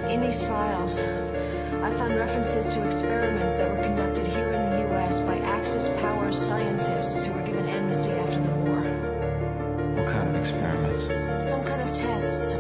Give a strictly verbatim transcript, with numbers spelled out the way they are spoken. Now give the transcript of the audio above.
In these files, I found references to experiments that were conducted here in the U S by Axis Power scientists who were given amnesty after the war. What kind of experiments? Some kind of tests